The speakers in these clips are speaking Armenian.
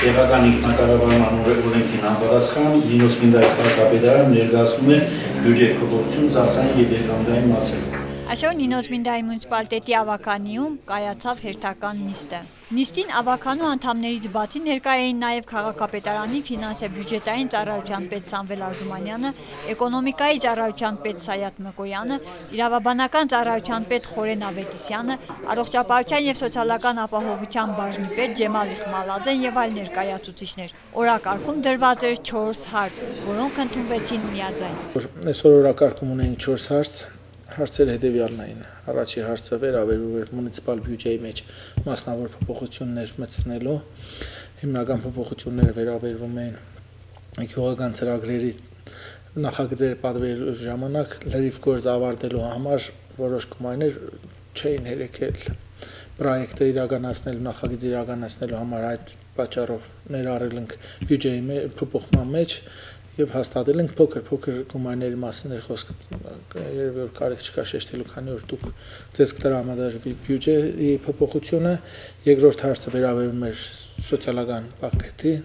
Տեղական ինքնակառավարման օրենքին համապատասխան Նինոս Մինդայի քաղաքապետարանը ներկայացնում է բյուջեի փոփոխություն ծախսային և եկամուտային մասերում։ Այսօր Նինոս Մինդայի մունիցիպալիտետի ավականիում կայացավ հերթական նիստը։ Նիստին ավականու անդամներից բացի ներկա էին նաև քաղաքապետարանի ֆինանսա-բյուջետային ծառայության պետ Սամվել Արզումանյանը, էկոնոմիկայի ծառայության պետ Սայաթ Մկոյանը, իրավաբանական ծառայության պետ Խորեն Ավետիսյանը, առողջապահության և սոցիալական ապահովության բաժնի պետ Ջեմալ Իխմալաձեն և այլ ներկայացուցիչներ։ Օրակարգում դրված էր 4 հարց, որոնք ընդունվեցին միաձայն։ Այսօր օրակարգում ունենք 4 հարց։ Հարցերը հետևյալն էին։ Առաջի հարցը վերաբերում էր մունիցիպալ բյուջեի մեջ մասնավոր փոփոխություններ մտցնելու։ Հիմնական փոփոխությունները վերաբերվում էին գյուղական ծրագրերի նախագծեր պատվիրելու ժամանակ լրիվ գործ ավարտելու համար որոշ գումարներ չէին հերեկել պրոյեկտը իրականացնելու նախագիծ իրականացնելու համար այդ պատճառով ներառել ենք բյուջեի փոփոխման մեջ եւ հաստատել ենք փոքր գումարների մասին խոսքը երևի որ կարիք չկա շեշտելու, քանի որ դուք ձեզ կտրամադրվի բյուջեի փոփոխությունը։ Երկրորդ հարցը վերաբերում էր սոցիալական պակետին,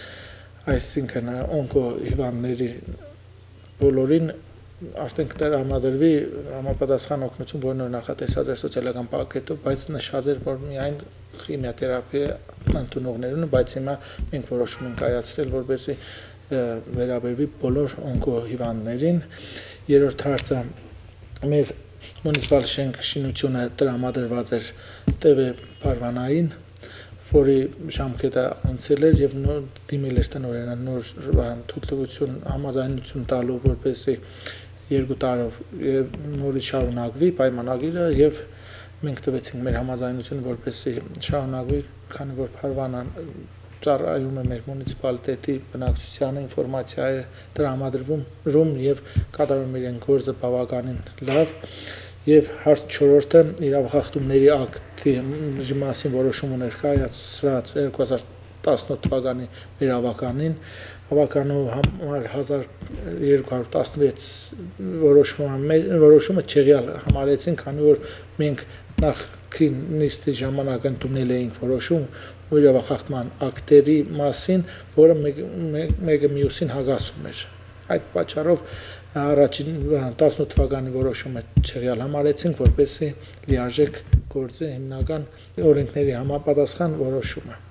այսինքն օնկո հիվանդների բոլորին արդեն կտրամադրվի համապատասխան օգնություն, որն որ նախատեսած էր սոցիալական պակետով, բայց նշած էր, որ միայն քիմիոթերապիա ընդունողներուն, բայց հիմա մենք որոշում ենք կայացրել, որպեսզի վերաբերվի բոլոր օնկոհիվանդներին։ Երրորդ հարցը մեր մունիցիպալ շենք շինությունը տրամադրված էր ՏՎ Փարվանային, որի ժամկետը անցել էր եւ դիմել էր տնօրենը նոր թույլտվություն համաձայնություն տալու, որպեսզի 2 տարով նորից շարունակվի պայմանագիրը եւ մենք տվեցինք մեր համաձայնությունը, որպեսզի շարունակվի, քանի որ Փարվանան ծառայում է մեր մունիցիպալիտետի բնակչությանը, ինֆորմացիա է տրամադրվում եւ կատարում իրեն գործը բավականին լավ։ Եվ հարց 4-ը իրավախախտումների ակտի մասին որոշում ուներ կայացրած 2018 թվականի մեր ավականին, ավականու համար 1216 որոշումը չեղյալ համարեցին, քանի որ մենք նախքին նիստի ժամանակ ընդունել էինք որոշում իրավախախտման ակտերի մասին, որը մեկը մյուսին հագասում էր։ Այդ պատճառով առաջին 18 թվականի որոշումը չեղյալ համարեցինք, որպեսզի լիարժեք գործի հիմնական օրենքների համապատասխան որոշումը։